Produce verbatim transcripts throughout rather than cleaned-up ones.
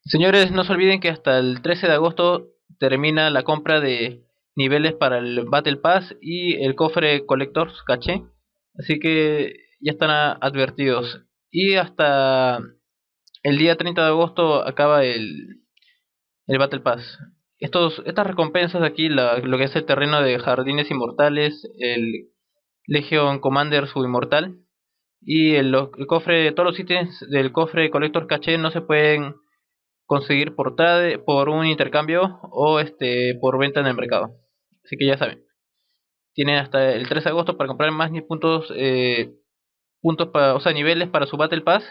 Señores, no se olviden que hasta el trece de agosto termina la compra de niveles para el Battle Pass y el cofre Collectors Caché. Así que ya están a- advertidos. Y hasta el día treinta de agosto acaba el, el Battle Pass. Estos, estas recompensas de aquí, la- lo que es el terreno de Jardines Inmortales, el Legion Commander Subinmortal y el, lo- el cofre, todos los ítems del cofre Collector Caché no se pueden conseguir por trade, por un intercambio o este por venta en el mercado. Así que ya saben, tienen hasta el tres de agosto para comprar más ni puntos, eh, puntos para, o sea, niveles para su Battle Pass.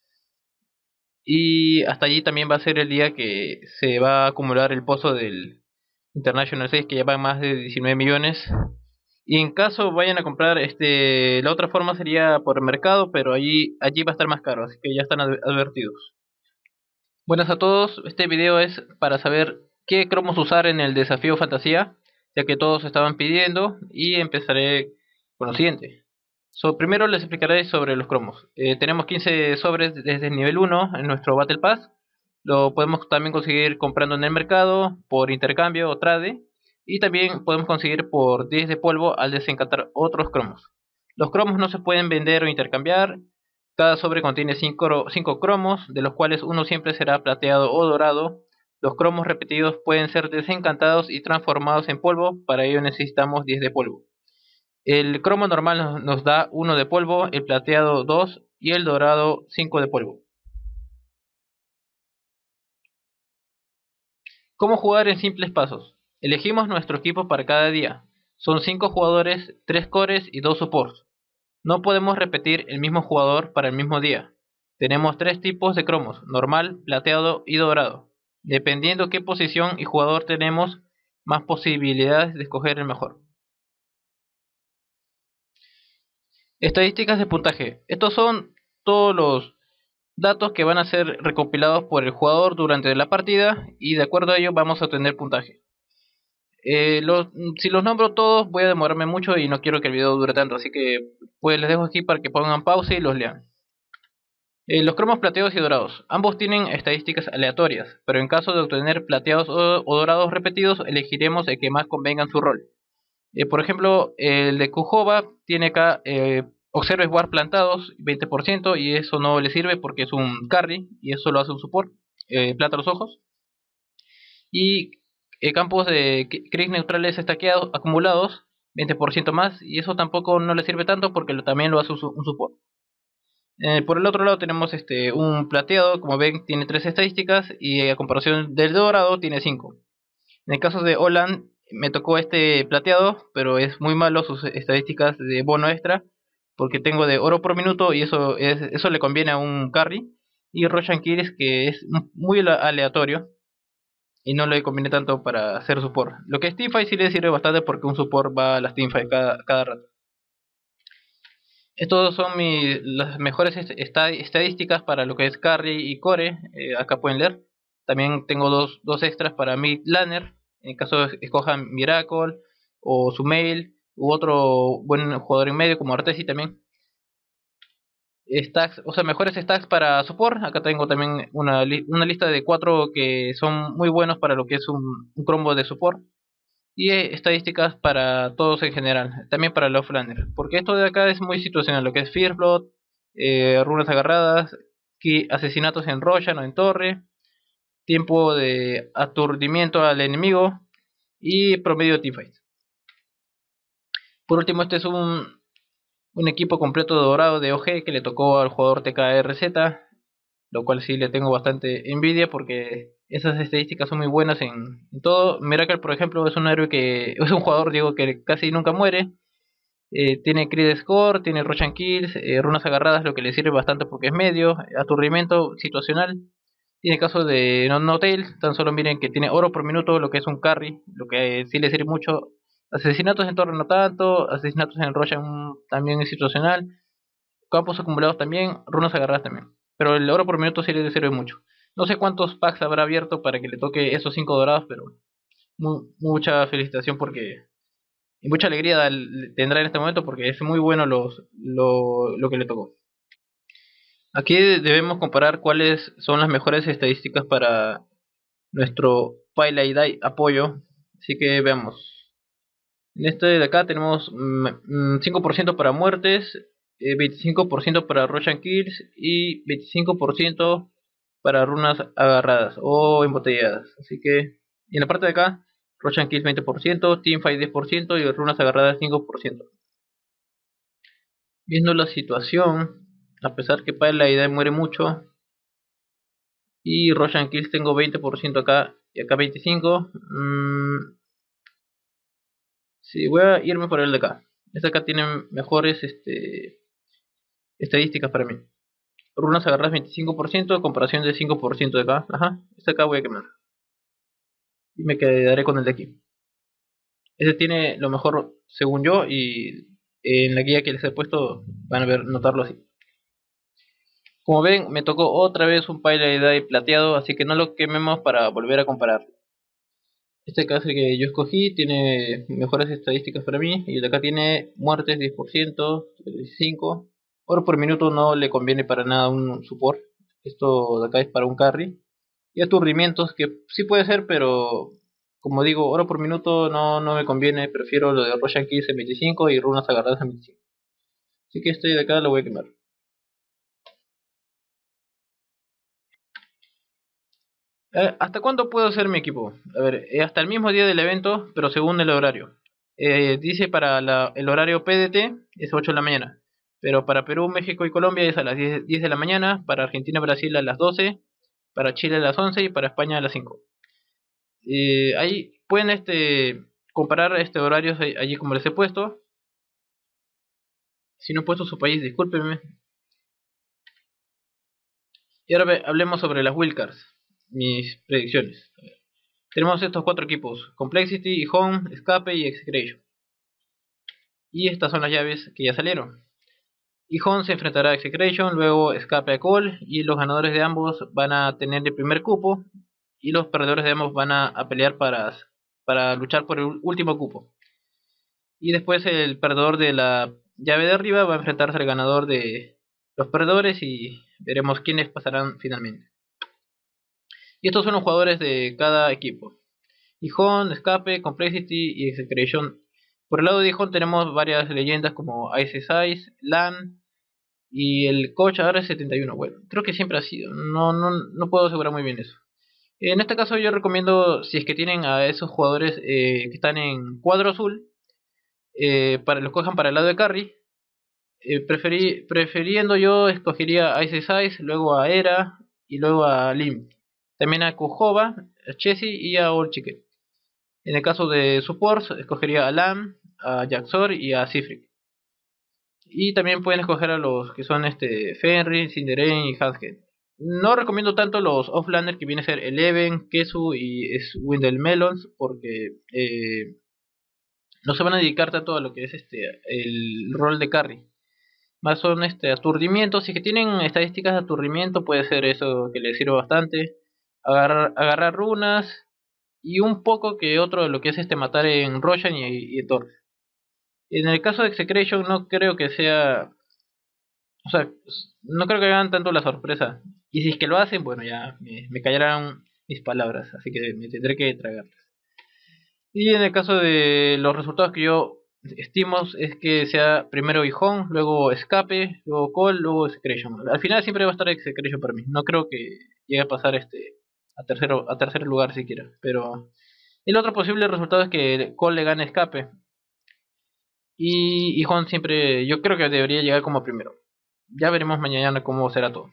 Y hasta allí también va a ser el día que se va a acumular el pozo del International seis, que ya va más de diecinueve millones. Y en caso vayan a comprar, este, la otra forma sería por el mercado, pero allí, allí va a estar más caro, así que ya están advertidos. Buenas a todos, este video es para saber qué cromos usar en el desafío fantasía, ya que todos estaban pidiendo, y empezaré con lo siguiente. So, primero les explicaré sobre los cromos. Eh, tenemos quince sobres desde el nivel uno en nuestro Battle Pass. Lo podemos también conseguir comprando en el mercado, por intercambio o trade, y también podemos conseguir por diez de polvo al desencantar otros cromos. Los cromos no se pueden vender o intercambiar. Cada sobre contiene cinco cromos, de los cuales uno siempre será plateado o dorado. Los cromos repetidos pueden ser desencantados y transformados en polvo, para ello necesitamos diez de polvo. El cromo normal nos, nos da uno de polvo, el plateado dos y el dorado cinco de polvo. ¿Cómo jugar en simples pasos? Elegimos nuestro equipo para cada día. Son cinco jugadores, tres cores y dos supports. No podemos repetir el mismo jugador para el mismo día. Tenemos tres tipos de cromos: normal, plateado y dorado. Dependiendo qué posición y jugador tenemos, más posibilidades de escoger el mejor. Estadísticas de puntaje. Estos son todos los datos que van a ser recopilados por el jugador durante la partida, y de acuerdo a ello vamos a obtener puntaje. Eh, los, si los nombro todos voy a demorarme mucho y no quiero que el video dure tanto, así que pues les dejo aquí para que pongan pausa y los lean. Eh, los cromos plateados y dorados. Ambos tienen estadísticas aleatorias, pero en caso de obtener plateados o, o dorados repetidos, elegiremos el que más convenga en su rol. Eh, por ejemplo, el de Kujova tiene acá eh, Observe War plantados veinte por ciento, y eso no le sirve porque es un carry y eso lo hace un support. Eh, plata los ojos. Y eh, campos de Chris neutrales estaqueados acumulados veinte por ciento más, y eso tampoco no le sirve tanto porque lo, también lo hace un, un support. Eh, por el otro lado tenemos este un plateado, como ven tiene tres estadísticas y a comparación del dorado tiene cinco. En el caso de Olan me tocó este plateado, pero es muy malo sus estadísticas de bono extra, porque tengo de oro por minuto y eso es, eso le conviene a un carry. Y Roshan Kills, que es muy aleatorio y no le conviene tanto para hacer support. Lo que es teamfight sí le sirve bastante porque un support va a las teamfight cada, cada rato. Estos son mi, las mejores estadísticas para lo que es carry y core. Eh, acá pueden leer. También tengo dos, dos extras para mid laner. En caso de escojan Miracle o Sumail u otro buen jugador en medio como Artesi también. Stacks, o sea, mejores stacks para support. Acá tengo también una, li una lista de cuatro que son muy buenos para lo que es un, un combo de support. Y eh, estadísticas para todos en general, también para el offlaner, porque esto de acá es muy situacional, lo que es Fearblood, eh, runas agarradas, asesinatos en Roshan o en torre, tiempo de aturdimiento al enemigo y promedio de teamfight. Por último, este es un, un equipo completo dorado de O G que le tocó al jugador T K R Z, lo cual sí le tengo bastante envidia porque esas estadísticas son muy buenas en, en todo. Miracle, por ejemplo, es un héroe que es un jugador, digo, que casi nunca muere. Eh, tiene Crit Score, tiene Roshan Kills, eh, runas agarradas, lo que le sirve bastante porque es medio, aturdimiento situacional. Tiene casos de no, no tail, tan solo miren que tiene oro por minuto, lo que es un carry, lo que sí le sirve mucho. Asesinatos en torre no tanto, asesinatos en Roshan también es situacional. Campos acumulados también, runas agarradas también. Pero el oro por minuto sí le sirve mucho. No sé cuántos packs habrá abierto para que le toque esos cinco dorados, pero mu mucha felicitación porque y mucha alegría tendrá en este momento porque es muy bueno los, lo, lo que le tocó. Aquí debemos comparar cuáles son las mejores estadísticas para nuestro Payday apoyo. Así que veamos. En este de acá tenemos mm, cinco por ciento para muertes, eh, veinticinco por ciento para rush and kills y veinticinco por ciento para runas agarradas o embotelladas. Así que, y en la parte de acá, rush and kills veinte por ciento, teamfight diez por ciento y runas agarradas cinco por ciento. Viendo la situación, a pesar que Payday muere mucho y rush and kills tengo veinte por ciento acá y acá veinticinco por ciento, mmm, sí, voy a irme por el de acá. Este acá tiene mejores este, estadísticas para mí. Runas agarradas veinticinco por ciento, comparación de cinco por ciento de acá. Ajá, este acá voy a quemar. Y me quedaré con el de aquí. Este tiene lo mejor según yo y en la guía que les he puesto van a ver, notarlo así. Como ven, me tocó otra vez un Payday plateado, así que no lo quememos para volver a comparar. Este caso que yo escogí tiene mejores estadísticas para mí y el de acá tiene muertes diez por ciento, veinticinco por ciento. Oro por minuto no le conviene para nada un support. Esto de acá es para un carry. Y aturdimientos que sí puede ser, pero como digo, oro por minuto no, no me conviene. Prefiero lo de Roshan Kills en veinticinco y runas agarradas en veinticinco. Así que este de acá lo voy a quemar. Eh, ¿Hasta cuándo puedo hacer mi equipo? A ver, eh, hasta el mismo día del evento, pero según el horario. Eh, dice para la, el horario P D T es ocho de la mañana. Pero para Perú, México y Colombia es a las diez, diez de la mañana. Para Argentina, Brasil a las doce. Para Chile a las once y para España a las cinco. Eh, ahí pueden este, comparar este horarios allí como les he puesto. Si no he puesto su país, discúlpenme. Y ahora ve, hablemos sobre las wildcards. Mis predicciones. A ver. Tenemos estos cuatro equipos: Complexity, Home, Escape y Execration. Y estas son las llaves que ya salieron. Home se enfrentará a Execration, luego Escape a Call, y los ganadores de ambos van a tener el primer cupo y los perdedores de ambos van a, a pelear para, para luchar por el último cupo. Y después el perdedor de la llave de arriba va a enfrentarse al ganador de los perdedores y veremos quiénes pasarán finalmente. Y estos son los jugadores de cada equipo: Hijón, Escape, Complexity y Execration. Por el lado de Hijón tenemos varias leyendas como Ice Size, Lan y el coach ahora es setenta y uno. Bueno, creo que siempre ha sido, no, no, no puedo asegurar muy bien eso. En este caso yo recomiendo, si es que tienen a esos jugadores eh, que están en cuadro azul, eh, para los cojan para el lado de carry. Eh, preferí, prefiriendo yo escogería a Ice Size, luego a Era y luego a Lim. También a Kujova, a Chessy y a All Chicken. En el caso de supports escogería a Lam, a Jaxor y a Sifric. Y también pueden escoger a los que son este Fenrir, Cinderain y Hansken. No recomiendo tanto los offlaner que viene a ser Eleven, Kesu y Windel Melons, porque eh, no se van a dedicar tanto a lo que es este el rol de carry. Más son este aturdimientos. Si es que tienen estadísticas de aturdimiento, puede ser eso que les sirve bastante. Agarrar, agarrar runas y un poco que otro de lo que es este matar en Roshan y, y en Thor. En el caso de Execration no creo que sea, o sea, no creo que hagan tanto la sorpresa. Y si es que lo hacen, bueno, ya me, me callarán mis palabras, así que me tendré que tragarlas. Y en el caso de los resultados que yo estimo es que sea primero Hijón, luego Escape, luego Call, luego Execration. Al final siempre va a estar Execration para mí. No creo que llegue a pasar este a tercero a tercer lugar siquiera, pero el otro posible resultado es que Call le gane Escape. Y Hijón siempre, yo creo que debería llegar como primero. Ya veremos mañana cómo será todo.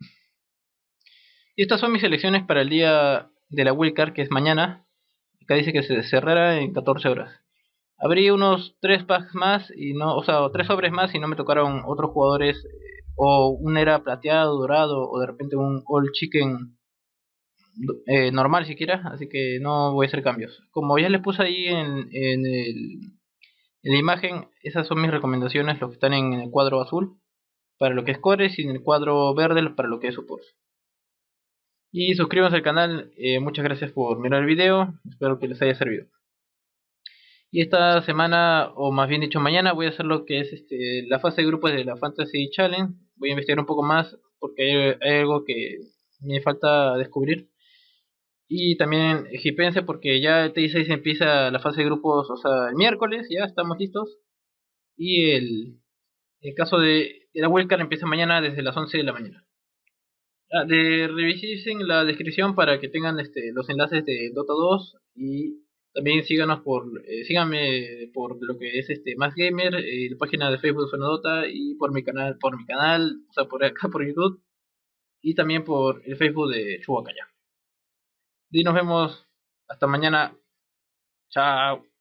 Y estas son mis selecciones para el día de la wildcard, que es mañana. Acá dice que se cerrará en catorce horas. Abrí unos tres packs más y no, o sea, tres sobres más y no me tocaron otros jugadores, eh, o un era plateado, dorado, o de repente un all chicken eh, normal siquiera, así que no voy a hacer cambios. Como ya les puse ahí en, en, el, en la imagen, esas son mis recomendaciones, los que están en el cuadro azul para lo que es cores y en el cuadro verde para lo que es supports. Y suscríbanse al canal, eh, muchas gracias por mirar el video, espero que les haya servido. Y esta semana, o más bien dicho mañana, voy a hacer lo que es este, la fase de grupos de la Fantasy Challenge. Voy a investigar un poco más porque hay, hay algo que me falta descubrir. Y también hipense porque ya el T dieciséis empieza la fase de grupos, o sea, el miércoles ya estamos listos. Y el, el caso de, de la wildcard empieza mañana desde las once de la mañana. Ah, de revisen la descripción para que tengan este, los enlaces de Dota dos y también síganos por eh, síganme por lo que es este Más Gamer, eh, la página de Facebook de Zona Dota y por mi canal, por mi canal, o sea, por acá por YouTube y también por el Facebook de Chubacaya. Y nos vemos hasta mañana. Chao.